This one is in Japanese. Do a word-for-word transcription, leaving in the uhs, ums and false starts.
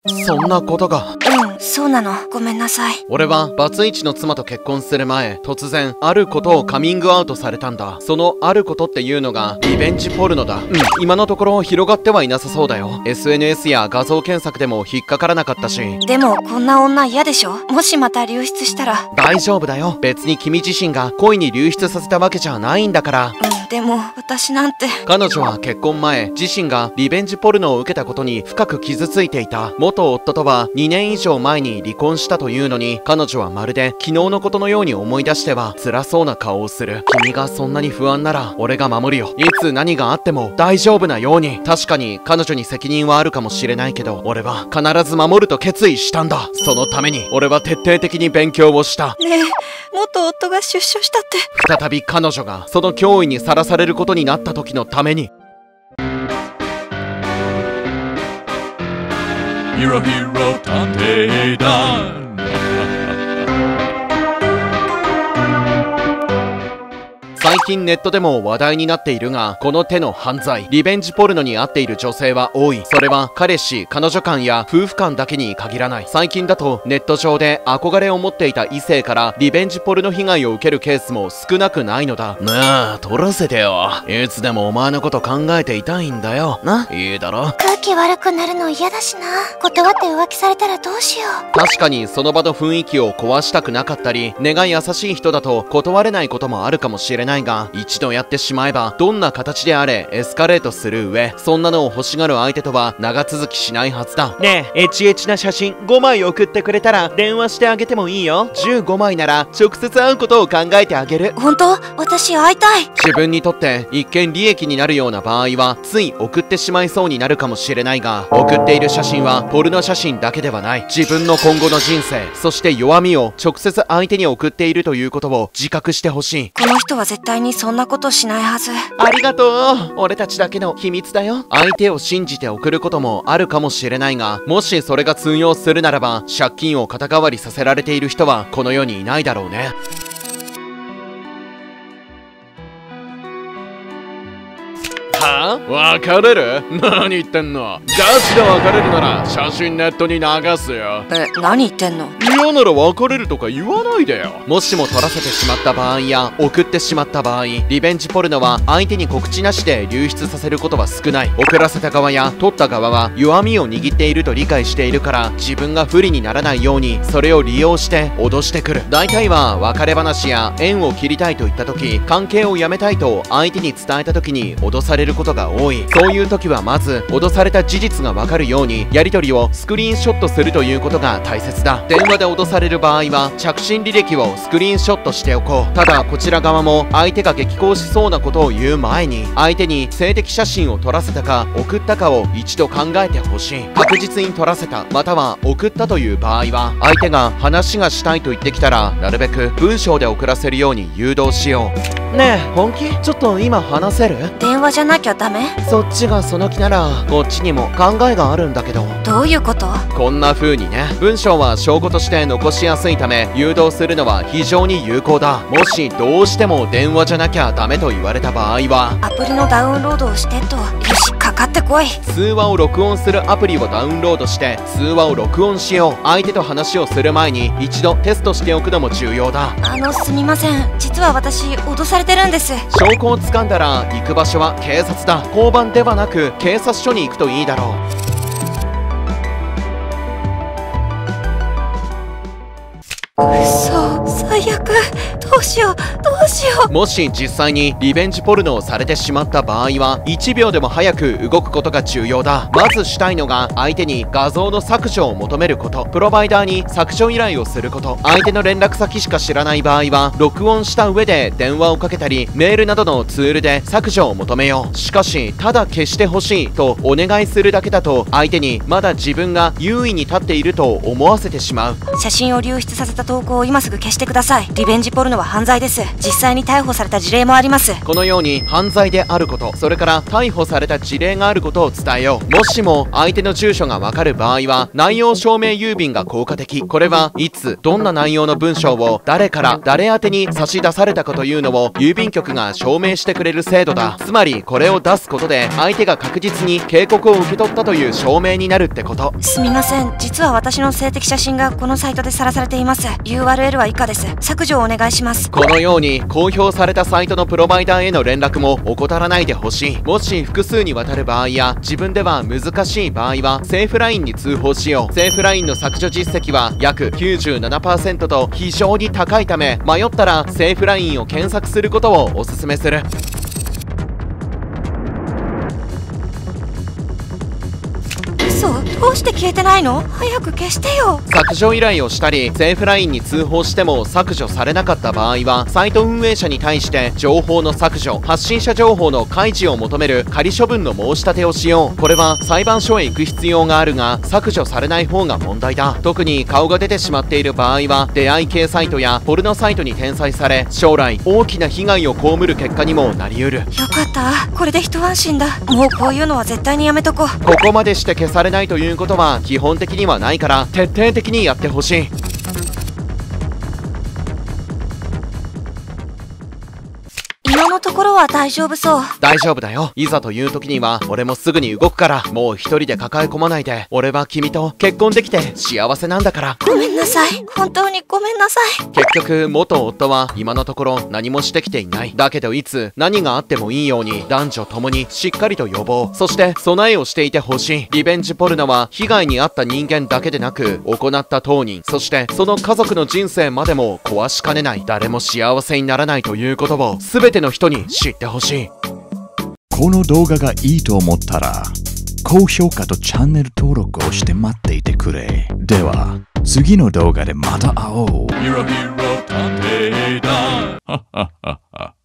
そんなことが。 うん、そうなの。ごめんなさい。 俺はバツイチの妻と結婚する前、突然あることをカミングアウトされたんだ。そのあることっていうのがリベンジポルノだ。うん、今のところ広がってはいなさそうだよ。 エスエヌエス や画像検索でも引っかからなかったし。 でもこんな女嫌でしょ。もしまた流出したら。 大丈夫だよ。別に君自身が恋に流出させたわけじゃないんだから。 うん、でも私なんて。 彼女は結婚前、自身がリベンジポルノを受けたことに深く傷ついていた。元夫とはにねん以上前に離婚したというのに、彼女はまるで昨日のことのように思い出しては辛そうな顔をする。君がそんなに不安なら俺が守るよ。いつ何があっても大丈夫なように。確かに彼女に責任はあるかもしれないけど、俺は必ず守ると決意したんだ。そのために俺は徹底的に勉強をした。 ねえ、元夫が出所したって。 再び彼女がその脅威にさらされることになった時のために。 ヒーローヒーロー探偵団。 最近ネットでも話題になっているが、この手の犯罪、リベンジポルノに遭っている女性は多い。それは彼氏、彼女間や夫婦間だけに限らない。最近だとネット上で憧れを持っていた異性からリベンジポルノ被害を受けるケースも少なくないのだ。なあ、撮らせてよ。いつでもお前のこと考えていたいんだよ。な、いいだろ。 空気悪くなるの嫌だしな。断って浮気されたらどうしよう。 確かにその場の雰囲気を壊したくなかったり、根が優しい人だと断れないこともあるかもしれないが、一度やってしまえばどんな形であれエスカレートする上、そんなのを欲しがる相手とは長続きしないはずだ。ねえ、エチエチな写真ごまい送ってくれたら電話してあげてもいいよ。じゅうごまいなら直接会うことを考えてあげる。 本当？私会いたい。 自分にとって一見利益になるような場合はつい送ってしまいそうになるかもしれないが、送っている写真はポルノ写真だけではない。自分の今後の人生、そして弱みを直接相手に送っているということを自覚してほしい。 この人は絶対にそんなことしないはず。 ありがとう。俺たちだけの秘密だよ。相手を信じて送ることもあるかもしれないが、もしそれが通用するならば、借金を肩代わりさせられている人はこの世にいないだろうね。はぁ？別れる？何言ってんの？ガチで別れるなら写真ネットに流すよ。 え、何言ってんの？ 嫌なら別れるとか言わないでよ。もしも撮らせてしまった場合や送ってしまった場合、リベンジポルノは相手に告知なしで流出させることは少ない。送らせた側や撮った側は弱みを握っていると理解しているから、自分が不利にならないようにそれを利用して脅してくる。大体は別れ話や縁を切りたいと言った時、関係をやめたいと相手に伝えた時に脅されることが多い。そういう時はまず脅された事実がわかるようにやり取りをスクリーンショットするということが大切だ。電話で脅される場合は着信履歴をスクリーンショットしておこう。ただこちら側も相手が激高しそうなことを言う前に、相手に性的写真を撮らせたか送ったかを一度考えてほしい。確実に撮らせたまたは送ったという場合は、相手が話がしたいと言ってきたらなるべく文章で送らせるように誘導しよう。ねえ、本気？ちょっと今話せる？ 電話じゃなきゃダメ？ そっちがその気ならこっちにも考えがあるんだけど。 どういうこと？ こんな風にね、文章は証拠として残しやすいため誘導するのは非常に有効だ。もしどうしても電話じゃなきゃダメと言われた場合は、 アプリのダウンロードをしてと。よし、かかってこい。 通話を録音するアプリをダウンロードして通話を録音しよう。相手と話をする前に一度テストしておくのも重要だ。 あの、すみません、実は私脅されてるんです。 証拠をつかんだら行く場所は警察だ。交番ではなく警察署に行くといいだろう。 くそ、最悪。どうしようどうしよう。 もし実際にリベンジポルノをされてしまった場合はいちびょうでも早く動くことが重要だ。まずしたいのが相手に画像の削除を求めること、プロバイダーに削除依頼をすること。相手の連絡先しか知らない場合は録音した上で電話をかけたりメールなどのツールで削除を求めよう。しかしただ消してほしいとお願いするだけだと、相手にまだ自分が優位に立っていると思わせてしまう。 写真を流出させた投稿を今すぐ消してください。リベンジポルノのは犯罪です。実際に逮捕された事例もあります。 このように犯罪であること、それから逮捕された事例があることを伝えよう。もしも相手の住所がわかる場合は内容証明郵便が効果的。これはいつどんな内容の文章を誰から誰宛てに差し出されたかというのを郵便局が証明してくれる制度だ。つまりこれを出すことで相手が確実に警告を受け取ったという証明になるってこと。 すみません、実は私の性的写真がこのサイトでさらされています。 ユーアールエル は以下です。削除をお願いします。 このように公表されたサイトのプロバイダーへの連絡も怠らないでほしい。もし複数にわたる場合や自分では難しい場合はセーフラインに通報しよう。セーフラインの削除実績は約 きゅうじゅうななパーセント と非常に高いため、迷ったらセーフラインを検索することをお勧めする。 嘘、どうして消えてないの？早く消してよ。 削除依頼をしたりセーフラインに通報しても削除されなかった場合はサイト運営者に対して情報の削除、発信者情報の開示を求める仮処分の申し立てをしよう。これは裁判所へ行く必要があるが削除されない方が問題だ。特に顔が出てしまっている場合は出会い系サイトやポルノサイトに転載され将来大きな被害を被る結果にもなりうる。 よかった、これで一安心だ。もうこういうのは絶対にやめとこう。 ここまでして消されないということは基本的にはないから徹底的にやってほしい。 今のところは大丈夫そう。 大丈夫だよ。いざという時には俺もすぐに動くから、もう一人で抱え込まないで。俺は君と結婚できて幸せなんだから。 ごめんなさい、本当にごめんなさい。 結局元夫は今のところ何もしてきていない。だけどいつ何があってもいいように男女ともにしっかりと予防、そして備えをしていてほしい。リベンジポルノは被害に遭った人間だけでなく行った当人、そしてその家族の人生までも壊しかねない。誰も幸せにならないということを全ての人に知ってほしい。 この動画がいいと思ったら高評価とチャンネル登録をして待っていてくれ。では次の動画でまた会おう。ヒロヒロ探偵団